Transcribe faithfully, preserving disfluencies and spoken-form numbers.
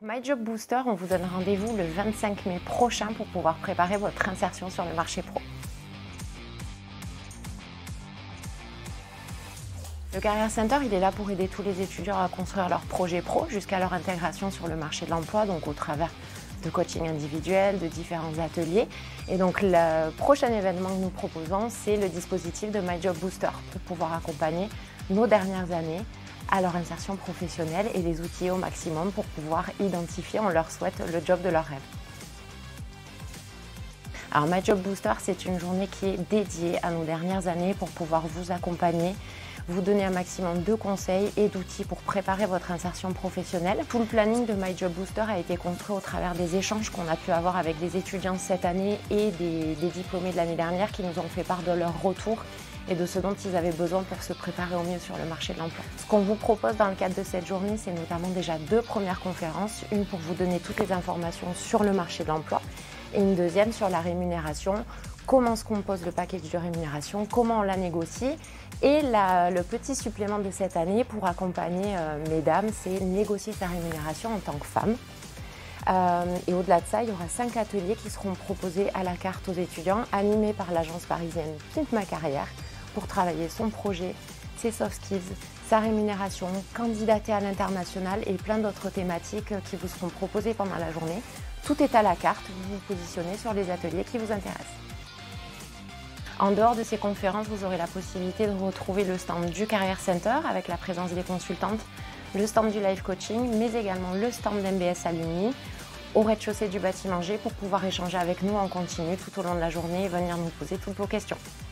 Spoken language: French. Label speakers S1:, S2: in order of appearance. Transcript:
S1: My Job Booster, on vous donne rendez-vous le vingt-cinq mai prochain pour pouvoir préparer votre insertion sur le marché pro. Le Career Center, il est là pour aider tous les étudiants à construire leur projet pro jusqu'à leur intégration sur le marché de l'emploi, donc au travers de coaching individuel, de différents ateliers. Et donc le prochain événement que nous proposons, c'est le dispositif de My Job Booster pour pouvoir accompagner nos dernières années à leur insertion professionnelle et les outiller au maximum pour pouvoir identifier, on leur souhaite, le job de leur rêve. Alors My Job Booster, c'est une journée qui est dédiée à nos dernières années pour pouvoir vous accompagner, vous donner un maximum de conseils et d'outils pour préparer votre insertion professionnelle. Tout le planning de My Job Booster a été construit au travers des échanges qu'on a pu avoir avec des étudiants cette année et des, des diplômés de l'année dernière qui nous ont fait part de leur retour et de ce dont ils avaient besoin pour se préparer au mieux sur le marché de l'emploi. Ce qu'on vous propose dans le cadre de cette journée, c'est notamment déjà deux premières conférences, une pour vous donner toutes les informations sur le marché de l'emploi et une deuxième sur la rémunération, comment se compose le package de rémunération, comment on la négocie et la, le petit supplément de cette année pour accompagner euh, mesdames, c'est négocier sa rémunération en tant que femme. Euh, et au-delà de ça, il y aura cinq ateliers qui seront proposés à la carte aux étudiants, animés par l'agence parisienne Pimp Ma Carrière, pour travailler son projet, ses soft skills, sa rémunération, candidater à l'international et plein d'autres thématiques qui vous seront proposées pendant la journée. Tout est à la carte, vous vous positionnez sur les ateliers qui vous intéressent. En dehors de ces conférences, vous aurez la possibilité de retrouver le stand du Career Center avec la présence des consultantes, le stand du live coaching, mais également le stand d'M B S Alumni au rez-de-chaussée du bâtiment G pour pouvoir échanger avec nous en continu tout au long de la journée et venir nous poser toutes vos questions.